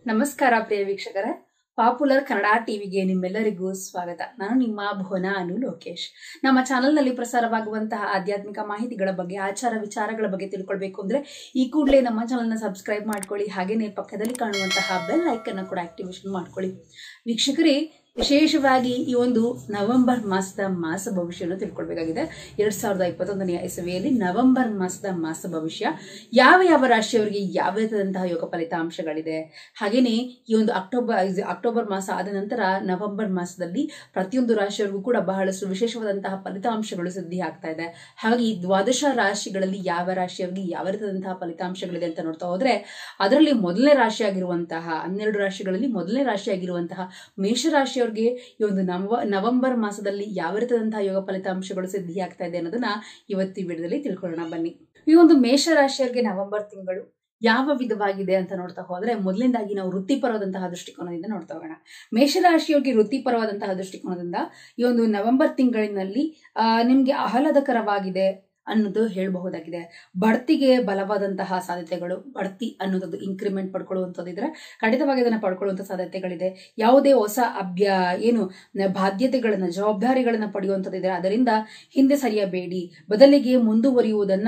ನಮಸ್ಕಾರ ಪ್ರಿಯ ವೀಕ್ಷಕರೇ, ಪಾಪ್ಯುಲರ್ ಕನ್ನಡ ಟಿವಿಗೆ ನಿಮ್ಮೆಲ್ಲರಿಗೂ ಸ್ವಾಗತ. ನಾನು ನಿಮ್ಮ ಭುವನ ಅನು ಲೋಕೇಶ್. ನಮ್ಮ ಚಾನೆಲ್ನಲ್ಲಿ ಪ್ರಸಾರವಾಗುವಂತಹ ಆಧ್ಯಾತ್ಮಿಕ ಮಾಹಿತಿಗಳ ಬಗ್ಗೆ, ಆಚಾರ ವಿಚಾರಗಳ ಬಗ್ಗೆ ತಿಳ್ಕೊಳ್ಬೇಕು ಅಂದ್ರೆ ಈ ಕೂಡಲೇ ನಮ್ಮ ಚಾನೆಲ್ನ ಸಬ್ಸ್ಕ್ರೈಬ್ ಮಾಡ್ಕೊಳ್ಳಿ. ಹಾಗೇನೆ ಪಕ್ಕದಲ್ಲಿ ಕಾಣುವಂತಹ ಬೆಲ್ ಐಕನ್ ಕೂಡ ಆಕ್ಟಿವೇಶನ್ ಮಾಡ್ಕೊಳ್ಳಿ. ವೀಕ್ಷಕರೇ, ವಿಶೇಷವಾಗಿ ಈ ಒಂದು ನವೆಂಬರ್ ಮಾಸದ ಮಾಸ ಭವಿಷ್ಯವನ್ನು ತಿಳ್ಕೊಳ್ಬೇಕಾಗಿದೆ. 2021ನೇ ಇಸವಿಯಲ್ಲಿ ನವೆಂಬರ್ ಮಾಸದ ಮಾಸ ಭವಿಷ್ಯ ಯಾವ ಯಾವ ರಾಶಿಯವರಿಗೆ ಯಾವ ರೀತಿಯಾದಂತಹ ಯೋಗ ಫಲಿತಾಂಶಗಳಿದೆ. ಹಾಗೇನೆ ಈ ಒಂದು ಅಕ್ಟೋಬರ್ ಮಾಸ ಆದ ನಂತರ ನವೆಂಬರ್ ಮಾಸದಲ್ಲಿ ಪ್ರತಿಯೊಂದು ರಾಶಿಯವರಿಗೂ ಕೂಡ ಬಹಳಷ್ಟು ವಿಶೇಷವಾದಂತಹ ಫಲಿತಾಂಶಗಳು ಸಿದ್ಧಿ ಆಗ್ತಾ ಇದೆ. ಹಾಗಾಗಿ ದ್ವಾದಶ ರಾಶಿಗಳಲ್ಲಿ ಯಾವ ರಾಶಿಯವರಿಗೆ ಯಾವ ರೀತಿಯಾದಂತಹ ಫಲಿತಾಂಶಗಳಿದೆ ಅಂತ ನೋಡ್ತಾ ಹೋದ್ರೆ, ಅದರಲ್ಲಿ ಮೊದಲನೇ ರಾಶಿಯಾಗಿರುವಂತಹ 12 ರಾಶಿಗಳಲ್ಲಿ ಮೊದಲನೇ ರಾಶಿಯಾಗಿರುವಂತಹ ಮೇಷರಾಶಿ ಈ ಒಂದು ನವೆಂಬರ್ ಮಾಸದಲ್ಲಿ ಯಾವ ರೀತಿಯಾದಂತಹ ಯೋಗ ಫಲಿತಾಂಶಗಳು ಸಿದ್ಧಿ ಆಗ್ತಾ ಇದೆ ಅನ್ನೋದನ್ನ ಇವತ್ತು ಈ ವಿಡಿಯೋದಲ್ಲಿ ತಿಳ್ಕೊಳ್ಳೋಣ ಬನ್ನಿ. ಈ ಒಂದು ಮೇಷರಾಶಿಯವರಿಗೆ ನವೆಂಬರ್ ತಿಂಗಳು ಯಾವ ವಿಧವಾಗಿದೆ ಅಂತ ನೋಡ್ತಾ ಹೋದ್ರೆ, ಮೊದಲಿಂದಾಗಿ ನಾವು ವೃತ್ತಿಪರವಾದಂತಹ ದೃಷ್ಟಿಕೋನದಿಂದ ನೋಡ್ತಾ ಹೋಗೋಣ. ಮೇಷರಾಶಿಯವರಿಗೆ ವೃತ್ತಿಪರವಾದಂತಹ ದೃಷ್ಟಿಕೋನದಿಂದ ಈ ಒಂದು ನವೆಂಬರ್ ತಿಂಗಳಿನಲ್ಲಿ ನಿಮ್ಗೆ ಆಹ್ಲಾದಕರವಾಗಿದೆ ಅನ್ನೋದು ಹೇಳಬಹುದಾಗಿದೆ. ಬಡ್ತಿಗೆ ಬಲವಾದಂತಹ ಸಾಧ್ಯತೆಗಳು, ಬಡ್ತಿ ಅನ್ನೋದು ಇನ್ಕ್ರಿಮೆಂಟ್ ಪಡ್ಕೊಳ್ಳುವಂಥದ್ದಿದ್ರೆ ಖಂಡಿತವಾಗಿ ಅದನ್ನ ಪಡ್ಕೊಳ್ಳುವಂತ ಸಾಧ್ಯತೆಗಳಿದೆ. ಯಾವುದೇ ಹೊಸ ಬಾಧ್ಯತೆಗಳನ್ನ, ಜವಾಬ್ದಾರಿಗಳನ್ನ ಪಡೆಯುವಂಥದ್ದಿದ್ರೆ ಅದರಿಂದ ಹಿಂದೆ ಸರಿಯಬೇಡಿ, ಬದಲಿಗೆ ಮುಂದುವರಿಯುವುದನ್ನ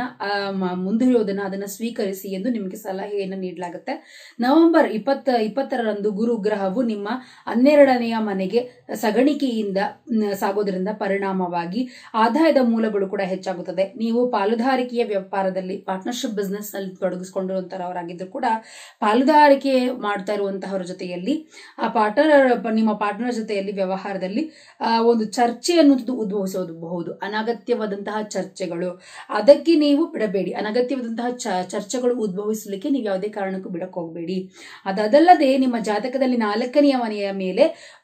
ಅದನ್ನ ಸ್ವೀಕರಿಸಿ ಎಂದು ನಿಮಗೆ ಸಲಹೆಯನ್ನು ನೀಡಲಾಗುತ್ತೆ. ನವೆಂಬರ್ 20ರಂದು ಗುರು ಗ್ರಹವು ನಿಮ್ಮ 12ನೆಯ ಮನೆಗೆ ಸಗಣಿಕೆಯಿಂದ ಸಾಗೋದ್ರಿಂದ ಪರಿಣಾಮವಾಗಿ ಆದಾಯದ ಮೂಲಗಳು ಕೂಡ ಹೆಚ್ಚಾಗುತ್ತದೆ. ನೀವು ಪಾಲುದಾರಿಕೆಯ ವ್ಯಾಪಾರದಲ್ಲಿ, ಪಾರ್ಟ್ನರ್ಶಿಪ್ ಬಿಸ್ನೆಸ್ ನಲ್ಲಿ ತೊಡಗಿಸಿಕೊಂಡಿರುವಂತಹವರಾಗಿದ್ರು ಕೂಡ ಪಾಲುದಾರಿಕೆ ಮಾಡ್ತಾ ಇರುವಂತಹವರ ಜೊತೆಯಲ್ಲಿ ನಿಮ್ಮ ಪಾರ್ಟ್ನರ್ ಜೊತೆಯಲ್ಲಿ ವ್ಯವಹಾರದಲ್ಲಿ ಒಂದು ಚರ್ಚೆ ಅನ್ನುವುದು ಉದ್ಭವಿಸಬಹುದು. ಅನಗತ್ಯವಾದಂತಹ ಚರ್ಚೆಗಳು, ಅದಕ್ಕೆ ನೀವು ಬಿಡಬೇಡಿ. ಅನಗತ್ಯವಾದಂತಹ ಚರ್ಚೆಗಳು ಉದ್ಭವಿಸಲಿಕ್ಕೆ ನೀವು ಯಾವುದೇ ಕಾರಣಕ್ಕೂ ಬಿಡಕ್ ಹೋಗಬೇಡಿ. ಅದಲ್ಲದೆ ನಿಮ್ಮ ಜಾತಕದಲ್ಲಿ 4ನೆಯ ಮನೆಯ ಮೇಲೆ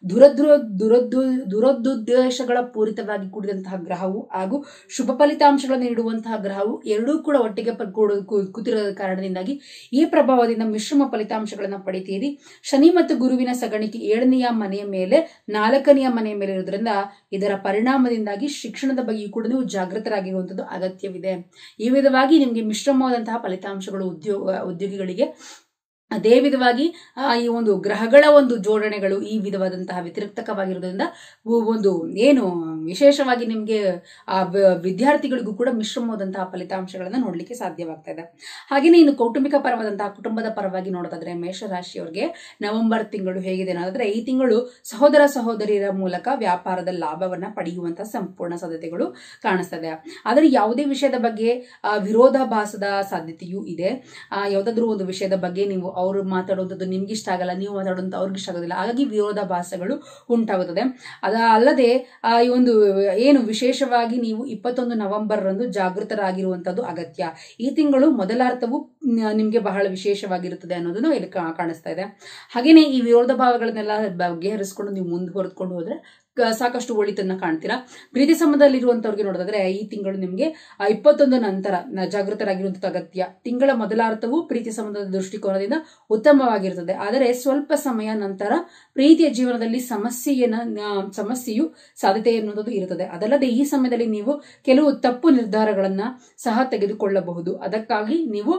ದುರದುದ್ದೇಶಗಳ ಪೂರಿತವಾಗಿ ಕೂಡಿದಂತಹ ಗ್ರಹವು ಹಾಗೂ ಶುಭ ಫಲಿತಾಂಶಗಳನ್ನು ನೀಡುವಂತಹ ಗ್ರಹವು ಎರಡೂ ಕೂಡ ಒಟ್ಟಿಗೆ ಕೂತಿರುವ ಕಾರಣದಿಂದಾಗಿ ಈ ಪ್ರಭಾವದಿಂದ ಮಿಶ್ರಮ ಫಲಿತಾಂಶಗಳನ್ನು ಪಡಿತೀರಿ. ಶನಿ ಮತ್ತು ಗುರುವಿನ ಸಗಣಿಕೆ 7ನೆಯ ಮನೆಯ ಮೇಲೆ 4ನೆಯ ಮನೆಯ ಮೇಲೆ ಇರೋದ್ರಿಂದ ಇದರ ಪರಿಣಾಮದಿಂದಾಗಿ ಶಿಕ್ಷಣದ ಬಗ್ಗೆ ಕೂಡ ನೀವು ಜಾಗೃತರಾಗಿರುವಂತದ್ದು ಅಗತ್ಯವಿದೆ. ಈ ವಿಧವಾಗಿ ನಿಮಗೆ ಮಿಶ್ರಮವಾದಂತಹ ಫಲಿತಾಂಶಗಳು ಉದ್ಯೋಗಿಗಳಿಗೆ. ಅದೇ ವಿಧವಾಗಿ ಈ ಒಂದು ಗ್ರಹಗಳ ಒಂದು ಜೋಡಣೆಗಳು ಈ ವಿಧವಾದಂತಹ ವ್ಯತಿರಿಕ್ತವಾಗಿರೋದ್ರಿಂದ ಒಂದು ವಿಶೇಷವಾಗಿ ನಿಮ್ಗೆ ವಿದ್ಯಾರ್ಥಿಗಳಿಗೂ ಕೂಡ ಮಿಶ್ರಮವಾದಂತಹ ಫಲಿತಾಂಶಗಳನ್ನ ನೋಡ್ಲಿಕ್ಕೆ ಸಾಧ್ಯವಾಗ್ತಾ ಇದೆ. ಹಾಗೇನೆ ಇನ್ನು ಕೌಟುಂಬಿಕ ಪರವಾದಂತಹ ಕುಟುಂಬದ ಪರವಾಗಿ ನೋಡೋದಾದ್ರೆ ಮೇಷರಾಶಿಯವರಿಗೆ ನವೆಂಬರ್ ತಿಂಗಳು ಹೇಗಿದೆ ಅನ್ನೋದಾದ್ರೆ, ಈ ತಿಂಗಳು ಸಹೋದರ ಸಹೋದರಿಯರ ಮೂಲಕ ವ್ಯಾಪಾರದ ಲಾಭವನ್ನ ಪಡೆಯುವಂತಹ ಸಂಪೂರ್ಣ ಸಾಧ್ಯತೆಗಳು ಕಾಣಿಸ್ತದೆ. ಆದರೆ ಯಾವುದೇ ವಿಷಯದ ಬಗ್ಗೆ ವಿರೋಧಾಭಾಸದ ಸಾಧ್ಯತೆಯೂ ಇದೆ. ಯಾವುದಾದ್ರೂ ಒಂದು ವಿಷಯದ ಬಗ್ಗೆ ನೀವು ಅವರು ಮಾತಾಡುವಂಥದ್ದು ನಿಮ್ಗೆ ಇಷ್ಟ ಆಗಲ್ಲ, ನೀವು ಮಾತಾಡುವಂಥ ಅವ್ರಿಗೆ ಇಷ್ಟ ಆಗೋದಿಲ್ಲ, ಹಾಗಾಗಿ ವಿರೋಧಾಭಾಸಗಳು ಉಂಟಾಗುತ್ತದೆ. ಅಲ್ಲದೆ ಈ ಒಂದು ವಿಶೇಷವಾಗಿ ನೀವು 21 ನವೆಂಬರ್ ರಂದು ಜಾಗೃತರಾಗಿರುವಂತದ್ದು ಅಗತ್ಯ. ಈ ತಿಂಗಳು ಮೊದಲಾರ್ಥವು ನಿಮ್ಗೆ ಬಹಳ ವಿಶೇಷವಾಗಿರುತ್ತದೆ ಅನ್ನೋದನ್ನು ಇಲ್ಲಿ ಕಾಣಿಸ್ತಾ ಇದೆ. ಹಾಗೇನೆ ಈ ವಿರೋಧ ಭಾವಗಳನ್ನೆಲ್ಲ ಬಗೆಹರಿಸಿಕೊಂಡು ನೀವು ಮುಂದುವರೆದುಕೊಂಡು ಹೋದ್ರೆ ಸಾಕಷ್ಟು ಒಳಿತನ್ನ ಕಾಣ್ತೀರಾ. ಪ್ರೀತಿ ಸಂಬಂಧದಲ್ಲಿರುವಂತವ್ರಿಗೆ ನೋಡೋದಾದ್ರೆ ಈ ತಿಂಗಳು ನಿಮ್ಗೆ 21 ನಂತರ ಜಾಗೃತರಾಗಿರುವಂತದ್ದು ಅಗತ್ಯ. ತಿಂಗಳ ಮೊದಲಾರ್ಥವು ಪ್ರೀತಿ ಸಂಬಂಧದ ದೃಷ್ಟಿಕೋನದಿಂದ ಉತ್ತಮವಾಗಿರುತ್ತದೆ. ಆದರೆ ಸ್ವಲ್ಪ ಸಮಯ ನಂತರ ಪ್ರೀತಿಯ ಜೀವನದಲ್ಲಿ ಸಮಸ್ಯೆಯು ಸಾಧ್ಯತೆ ಎನ್ನುವುದು ಇರುತ್ತದೆ. ಅದಲ್ಲದೆ ಈ ಸಮಯದಲ್ಲಿ ನೀವು ಕೆಲವು ತಪ್ಪು ನಿರ್ಧಾರಗಳನ್ನ ಸಹ ತೆಗೆದುಕೊಳ್ಳಬಹುದು. ಅದಕ್ಕಾಗಿ ನೀವು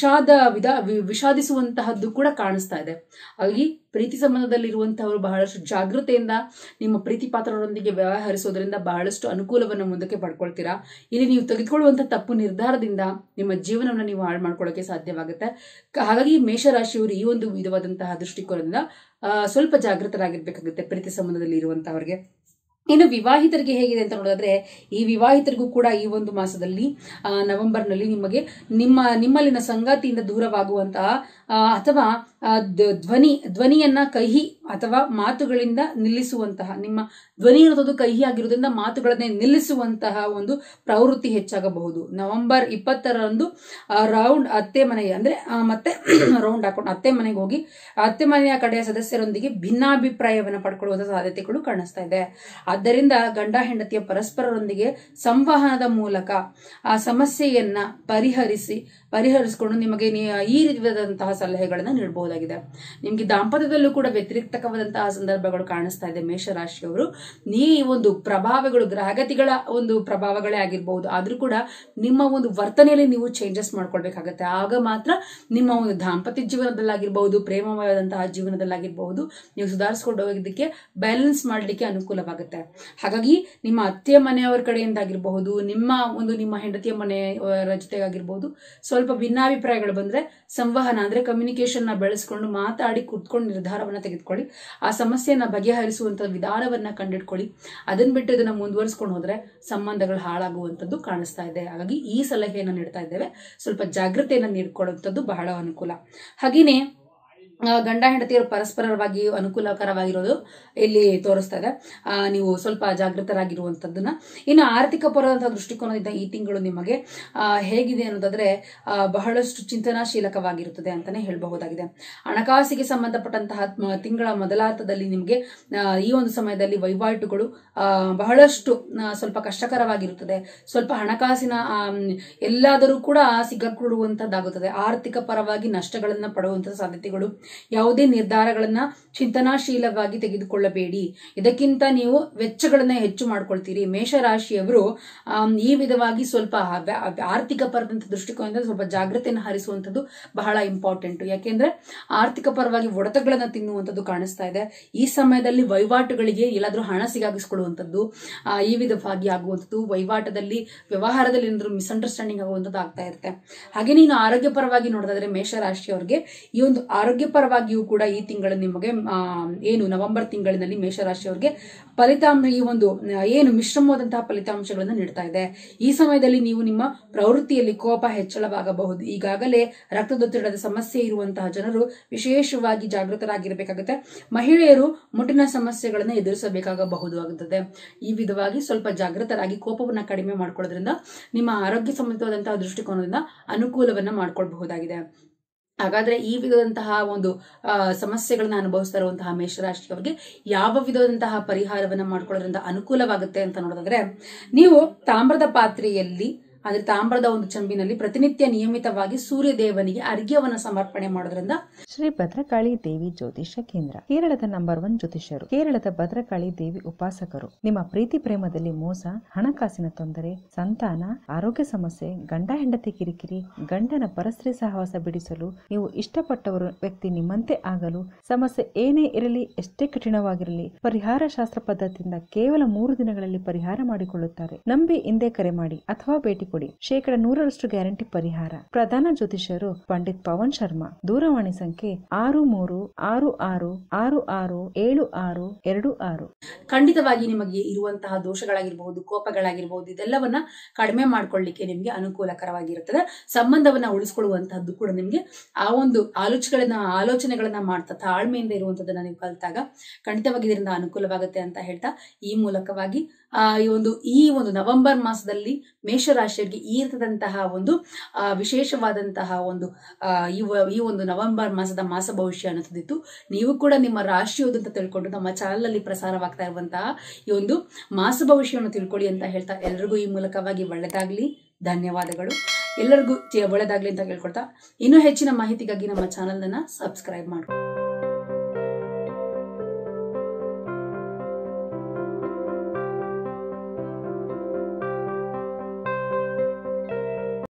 ವಿಷಾದಿಸುವಂತಹದ್ದು ಕೂಡ ಕಾಣಿಸ್ತಾ ಇದೆ. ಹಾಗಾಗಿ ಪ್ರೀತಿ ಸಂಬಂಧದಲ್ಲಿರುವಂತಹವರು ಬಹಳಷ್ಟು ಜಾಗೃತೆಯಿಂದ ನಿಮ್ಮ ಪ್ರೀತಿ ಪಾತ್ರರೊಂದಿಗೆ ವ್ಯವಹರಿಸೋದ್ರಿಂದ ಬಹಳಷ್ಟು ಅನುಕೂಲವನ್ನು ಮುಂದಕ್ಕೆ ಪಡ್ಕೊಳ್ತೀರಾ. ಇಲ್ಲಿ ನೀವು ತೆಗೆದುಕೊಳ್ಳುವಂತಹ ತಪ್ಪು ನಿರ್ಧಾರದಿಂದ ನಿಮ್ಮ ಜೀವನವನ್ನು ನೀವು ಹಾಳು ಮಾಡ್ಕೊಳ್ಳೋಕೆ ಸಾಧ್ಯವಾಗುತ್ತೆ. ಹಾಗಾಗಿ ಮೇಷರಾಶಿಯವರು ಈ ಒಂದು ವಿಧವಾದಂತಹ ದೃಷ್ಟಿಕೋನದಿಂದ ಸ್ವಲ್ಪ ಜಾಗೃತರಾಗಿರ್ಬೇಕಾಗುತ್ತೆ ಪ್ರೀತಿ ಸಂಬಂಧದಲ್ಲಿ ಇರುವಂತಹವ್ರಿಗೆ. ಇನ್ನು ವಿವಾಹಿತರಿಗೆ ಹೇಗಿದೆ ಅಂತ ನೋಡಿದ್ರೆ, ಈ ವಿವಾಹಿತರಿಗೂ ಕೂಡ ಈ ಒಂದು ಮಾಸದಲ್ಲಿ ನವೆಂಬರ್ನಲ್ಲಿ ನಿಮಗೆ ನಿಮ್ಮಲ್ಲಿನ ಸಂಗಾತಿಯಿಂದ ದೂರವಾಗುವಂತಹ ಅಥವಾ ಧ್ವನಿಯನ್ನ ಕಹಿ ಅಥವಾ ಮಾತುಗಳಿಂದ ನಿಲ್ಲಿಸುವಂತಹ, ನಿಮ್ಮ ಧ್ವನಿ ಇರೋದು ಕಹಿ ಆಗಿರೋದ್ರಿಂದ ಮಾತುಗಳನ್ನೇ ನಿಲ್ಲಿಸುವಂತಹ ಒಂದು ಪ್ರವೃತ್ತಿ ಹೆಚ್ಚಾಗಬಹುದು. ನವೆಂಬರ್ 20ರಂದು ಅತ್ತೆ ಮನೆಗೆ ಮತ್ತೆ ರೌಂಡ್ ಹಾಕೊಂಡು ಅತ್ತೆ ಮನೆಗೆ ಹೋಗಿ ಅತ್ತೆ ಮನೆಯ ಕಡೆಯ ಸದಸ್ಯರೊಂದಿಗೆ ಭಿನ್ನಾಭಿಪ್ರಾಯವನ್ನು ಪಡ್ಕೊಳ್ಳುವಂತಹ ಸಾಧ್ಯತೆಗಳು ಕಾಣಿಸ್ತಾ ಇದೆ. ಆದ್ದರಿಂದ ಗಂಡ ಹೆಂಡತಿಯ ಪರಸ್ಪರರೊಂದಿಗೆ ಸಂವಹನದ ಮೂಲಕ ಆ ಸಮಸ್ಯೆಯನ್ನ ಪರಿಹರಿಸಿಕೊಂಡು ನಿಮಗೆ ಈ ರೀತಿಯಾದಂತಹ ಸಲಹೆಗಳನ್ನ ನೀಡಬಹುದಾಗಿದೆ. ನಿಮ್ಗೆ ದಾಂಪತ್ಯದಲ್ಲೂ ಕೂಡ ವ್ಯತಿರಿಕ್ತವಾದಂತಹ ಸಂದರ್ಭಗಳು ಕಾಣಿಸ್ತಾ ಇದೆ ಮೇಷರಾಶಿಯವರು. ಈ ಒಂದು ಪ್ರಭಾವಗಳು ಗ್ರಹಗತಿಗಳ ಒಂದು ಪ್ರಭಾವಗಳೇ ಆಗಿರ್ಬಹುದು, ಆದ್ರೂ ಕೂಡ ನಿಮ್ಮ ಒಂದು ವರ್ತನೆಯಲ್ಲಿ ನೀವು ಚೇಂಜಸ್ ಮಾಡ್ಕೊಳ್ಬೇಕಾಗತ್ತೆ. ಆಗ ಮಾತ್ರ ನಿಮ್ಮ ಒಂದು ದಾಂಪತ್ಯ ಜೀವನದಲ್ಲಾಗಿರ್ಬಹುದು, ಪ್ರೇಮಮಯವಾದಂತಹ ಜೀವನದಲ್ಲಾಗಿರ್ಬಹುದು, ನೀವು ಸುಧಾರಿಸ್ಕೊಂಡು ಹೋಗೋದಕ್ಕೆ, ಬ್ಯಾಲೆನ್ಸ್ ಮಾಡಲಿಕ್ಕೆ ಅನುಕೂಲವಾಗುತ್ತೆ. ಹಾಗಾಗಿ ನಿಮ್ಮ ಅತ್ತೆಯ ಮನೆಯವರ ಕಡೆಯಿಂದ ಆಗಿರಬಹುದು, ನಿಮ್ಮ ಹೆಂಡತಿಯ ಮನೆಯವರ ಜೊತೆಗಾಗಿರ್ಬಹುದು, ಸ್ವಲ್ಪ ಭಿನ್ನಾಭಿಪ್ರಾಯಗಳು ಬಂದ್ರೆ ಸಂವಹನ ಅಂದ್ರೆ ಕಮ್ಯುನಿಕೇಶನ್ ನ ಬೆಳೆಸ್ಕೊಂಡು ಮಾತಾಡಿ ಕೂತ್ಕೊಂಡು ನಿರ್ಧಾರವನ್ನ ತೆಗೆದುಕೊಳ್ಳಿ. ಆ ಸಮಸ್ಯೆಯನ್ನ ಬಗೆಹರಿಸುವಂತ ವಿಧಾನವನ್ನ ಕಂಡಿಡ್ಕೊಳ್ಳಿ. ಅದನ್ನ ಬಿಟ್ಟು ಇದನ್ನ ಮುಂದುವರಿಸ್ಕೊಂಡು ಹೋದ್ರೆ ಸಂಬಂಧಗಳು ಹಾಳಾಗುವಂತದ್ದು ಕಾಣಿಸ್ತಾ ಇದೆ. ಹಾಗಾಗಿ ಈ ಸಲಹೆಯನ್ನ ನೀಡ್ತಾ ಇದ್ದೇವೆ. ಸ್ವಲ್ಪ ಜಾಗೃತೆಯನ್ನ ನೀಡ್ಕೊಳ್ಳುವಂಥದ್ದು ಬಹಳ ಅನುಕೂಲ. ಹಾಗೇನೆ ಗಂಡ ಹೆಂಡತಿಯರು ಪರಸ್ಪರವಾಗಿ ಅನುಕೂಲಕರವಾಗಿರೋದು ಇಲ್ಲಿ ತೋರಿಸ್ತಾ ಇದೆ. ನೀವು ಸ್ವಲ್ಪ ಜಾಗೃತರಾಗಿರುವಂತದ್ದನ್ನ. ಇನ್ನು ಆರ್ಥಿಕ ಪರವಾದಂತಹ ದೃಷ್ಟಿಕೋನದಿಂದ ಈ ತಿಂಗಳು ನಿಮಗೆ ಹೇಗಿದೆ ಅನ್ನೋದಾದ್ರೆ ಬಹಳಷ್ಟು ಚಿಂತನಾಶೀಲಕವಾಗಿರುತ್ತದೆ ಅಂತಾನೆ ಹೇಳಬಹುದಾಗಿದೆ. ಹಣಕಾಸಿಗೆ ಸಂಬಂಧಪಟ್ಟಂತಹ ತಿಂಗಳ ಮೊದಲಾರ್ಥದಲ್ಲಿ ನಿಮಗೆ ಈ ಒಂದು ಸಮಯದಲ್ಲಿ ವಹಿವಾಟುಗಳು ಬಹಳಷ್ಟು ಸ್ವಲ್ಪ ಕಷ್ಟಕರವಾಗಿರುತ್ತದೆ. ಸ್ವಲ್ಪ ಹಣಕಾಸಿನ ಎಲ್ಲಾದರೂ ಕೂಡ ಸಿಗಕೊಡುವಂತದ್ದಾಗುತ್ತದೆ. ಆರ್ಥಿಕ ಪರವಾಗಿ ನಷ್ಟಗಳನ್ನ ಪಡುವಂತಹ ಸಾಧ್ಯತೆಗಳು. ಯಾವುದೇ ನಿರ್ಧಾರಗಳನ್ನ ಚಿಂತನಾಶೀಲವಾಗಿ ತೆಗೆದುಕೊಳ್ಳಬೇಡಿ. ಇದಕ್ಕಿಂತ ನೀವು ವೆಚ್ಚಗಳನ್ನ ಹೆಚ್ಚು ಮಾಡ್ಕೊಳ್ತೀರಿ. ಮೇಷರಾಶಿಯವರು ಈ ವಿಧವಾಗಿ ಸ್ವಲ್ಪ ಆರ್ಥಿಕ ಪರದಂತ ದೃಷ್ಟಿಕೋನದಿಂದ ಸ್ವಲ್ಪ ಜಾಗೃತಿಯನ್ನು ಹರಿಸುವಂಥದ್ದು ಬಹಳ ಇಂಪಾರ್ಟೆಂಟ್. ಯಾಕೆಂದ್ರೆ ಆರ್ಥಿಕ ಪರವಾಗಿ ಒಡೆತಗಳನ್ನ ತಿನ್ನುವಂಥದ್ದು ಕಾಣಿಸ್ತಾ ಇದೆ. ಈ ಸಮಯದಲ್ಲಿ ವಹಿವಾಟುಗಳಿಗೆ ಎಲ್ಲಾದ್ರೂ ಹಣ ಸಿಗಾಗಿಸ್ಕೊಳ್ಳುವಂಥದ್ದು, ಈ ವಿಧವಾಗಿ ಆಗುವಂಥದ್ದು, ವಹಿವಾಟದಲ್ಲಿ ವ್ಯವಹಾರದಲ್ಲಿ ಏನಾದ್ರೂ ಮಿಸ್ಅಂಡರ್ಸ್ಟ್ಯಾಂಡಿಂಗ್ ಆಗುವಂಥದ್ದು ಆಗ್ತಾ ಇರುತ್ತೆ. ಹಾಗೆ ನೀನು ಆರೋಗ್ಯ ಪರವಾಗಿ ನೋಡೋದಾದ್ರೆ ಮೇಷರಾಶಿಯವರಿಗೆ ಈ ಒಂದು ಆರೋಗ್ಯ ಪರವಾಗಿಯೂ ಕೂಡ ಈ ತಿಂಗಳು ನಿಮಗೆ ನವೆಂಬರ್ ತಿಂಗಳಿನಲ್ಲಿ ಮೇಷರಾಶಿಯವರಿಗೆ ಫಲಿತಾಂಶ ಈ ಒಂದು ಮಿಶ್ರಮವಾದಂತಹ ಫಲಿತಾಂಶಗಳನ್ನು ನೀಡ್ತಾ ಇದೆ. ಈ ಸಮಯದಲ್ಲಿ ನೀವು ನಿಮ್ಮ ಪ್ರವೃತ್ತಿಯಲ್ಲಿ ಕೋಪ ಹೆಚ್ಚಳವಾಗಬಹುದು. ಈಗಾಗಲೇ ರಕ್ತದೊತ್ತಡದ ಸಮಸ್ಯೆ ಇರುವಂತಹ ಜನರು ವಿಶೇಷವಾಗಿ ಜಾಗೃತರಾಗಿರಬೇಕಾಗುತ್ತೆ. ಮಹಿಳೆಯರು ಮುಟ್ಟಿನ ಸಮಸ್ಯೆಗಳನ್ನು ಎದುರಿಸಬೇಕಾಗಬಹುದು ಆಗುತ್ತದೆ. ಈ ವಿಧವಾಗಿ ಸ್ವಲ್ಪ ಜಾಗೃತರಾಗಿ ಕೋಪವನ್ನ ಕಡಿಮೆ ಮಾಡ್ಕೊಳ್ಳೋದ್ರಿಂದ ನಿಮ್ಮ ಆರೋಗ್ಯ ಸಂಬಂಧವಾದಂತಹ ದೃಷ್ಟಿಕೋನದಿಂದ ಅನುಕೂಲವನ್ನ ಮಾಡ್ಕೊಳ್ಬಹುದಾಗಿದೆ. ಹಾಗಾದ್ರೆ ಈ ವಿಧದಂತಹ ಒಂದು ಸಮಸ್ಯೆಗಳನ್ನ ಅನುಭವಿಸ್ತಾ ಇರುವಂತಹ ಮೇಷರಾಶಿಯವರಿಗೆ ಯಾವ ವಿಧವಾದಂತಹ ಪರಿಹಾರವನ್ನ ಮಾಡ್ಕೊಳ್ಳೋದ್ರಿಂದ ಅನುಕೂಲವಾಗುತ್ತೆ ಅಂತ ನೋಡೋದಾದ್ರೆ, ನೀವು ತಾಮ್ರದ ಪಾತ್ರೆಯಲ್ಲಿ ಅಂದ್ರೆ ತಾಮ್ರದ ಒಂದು ಚಂಬಿನಲ್ಲಿ ಪ್ರತಿನಿತ್ಯ ನಿಯಮಿತವಾಗಿ ಸೂರ್ಯ ದೇವನಿಗೆ ಅರ್ಘ್ಯವನ್ನು ಸಮರ್ಪಣೆ ಮಾಡೋದ್ರಿಂದ ಶ್ರೀ ಭದ್ರಕಾಳಿ ದೇವಿ ಜ್ಯೋತಿಷ್ಯ ಕೇಂದ್ರ, ಕೇರಳದ ನಂಬರ್ 1 ಜ್ಯೋತಿಷ್ಯರು, ಕೇರಳದ ಭದ್ರಕಾಳಿ ದೇವಿ ಉಪಾಸಕರು. ನಿಮ್ಮ ಪ್ರೀತಿ ಪ್ರೇಮದಲ್ಲಿ ಮೋಸ, ಹಣಕಾಸಿನ ತೊಂದರೆ, ಸಂತಾನ, ಆರೋಗ್ಯ ಸಮಸ್ಯೆ, ಗಂಡ ಹೆಂಡತಿ ಕಿರಿಕಿರಿ, ಗಂಡನ ಪರಸ್ತ್ರೀ ಸಹವಾಸ ಬಿಡಿಸಲು, ನೀವು ಇಷ್ಟಪಟ್ಟವರು ವ್ಯಕ್ತಿ ನಿಮ್ಮಂತೆ ಆಗಲು, ಸಮಸ್ಯೆ ಏನೇ ಇರಲಿ, ಎಷ್ಟೇ ಕಠಿಣವಾಗಿರಲಿ, ಪರಿಹಾರ ಶಾಸ್ತ್ರ ಪದ್ಧತಿಯಿಂದ ಕೇವಲ 3 ದಿನಗಳಲ್ಲಿ ಪರಿಹಾರ ಮಾಡಿಕೊಳ್ಳುತ್ತಾರೆ. ನಂಬಿ ಹಿಂದೆ ಕರೆ ಮಾಡಿ ಅಥವಾ ಭೇಟಿ ಕೊಡಿ. 100% ಗ್ಯಾರಂಟಿ ಪರಿಹಾರ. ಪ್ರಧಾನ ಜ್ಯೋತಿಷ್ಯರು ಪಂಡಿತ್ ಪವನ್ ಶರ್ಮಾ. ದೂರವಾಣಿ ಸಂಖ್ಯೆ 6366667626. ಖಂಡಿತವಾಗಿ ನಿಮಗೆ ಇರುವಂತಹ ದೋಷಗಳಾಗಿರಬಹುದು, ಕೋಪಗಳಾಗಿರಬಹುದು, ಇದೆಲ್ಲವನ್ನ ಕಡಿಮೆ ಮಾಡ್ಕೊಳ್ಳಿಕ್ಕೆ ನಿಮ್ಗೆ ಅನುಕೂಲಕರವಾಗಿರುತ್ತದೆ. ಸಂಬಂಧವನ್ನ ಉಳಿಸ್ಕೊಳ್ಳುವಂತಹದ್ದು ಕೂಡ ನಿಮ್ಗೆ ಆ ಒಂದು ಆಲೋಚನೆಗಳನ್ನ ಮಾಡ್ತಾ ತಾಳ್ಮೆಯಿಂದ ಇರುವಂತದನ್ನ ನೀವು ಕಲಿತಾಗ ಖಂಡಿತವಾಗಿ ಇದರಿಂದ ಅನುಕೂಲವಾಗುತ್ತೆ ಅಂತ ಹೇಳ್ತಾ, ಈ ಮೂಲಕವಾಗಿ ಈ ಒಂದು ನವೆಂಬರ್ ಮಾಸದಲ್ಲಿ ಮೇಷರಾಶಿಯವರಿಗೆ ಈ ಇರ್ತದಂತಹ ಒಂದು ವಿಶೇಷವಾದಂತಹ ಒಂದು ಈ ಒಂದು ನವೆಂಬರ್ ಮಾಸದ ಮಾಸ ಭವಿಷ್ಯ ಅನ್ನೋದಿತ್ತು. ನೀವು ಕೂಡ ನಿಮ್ಮ ರಾಶಿ ಅಂತ ತಿಳ್ಕೊಂಡು ನಮ್ಮ ಚಾನಲ್ ಅಲ್ಲಿ ಪ್ರಸಾರವಾಗ್ತಾ ಇರುವಂತಹ ಈ ಒಂದು ಮಾಸ ಭವಿಷ್ಯವನ್ನು ತಿಳ್ಕೊಳ್ಳಿ ಅಂತ ಹೇಳ್ತಾ, ಎಲ್ಲರಿಗೂ ಈ ಮೂಲಕವಾಗಿ ಒಳ್ಳೆದಾಗ್ಲಿ. ಧನ್ಯವಾದಗಳು. ಎಲ್ಲರಿಗೂ ಒಳ್ಳೆದಾಗ್ಲಿ ಅಂತ ಕೇಳ್ಕೊಳ್ತಾ, ಇನ್ನೂ ಹೆಚ್ಚಿನ ಮಾಹಿತಿಗಾಗಿ ನಮ್ಮ ಚಾನಲ್ ಅನ್ನ ಸಬ್ಸ್ಕ್ರೈಬ್ ಮಾಡ್ಕೊಳ್ಳಿ.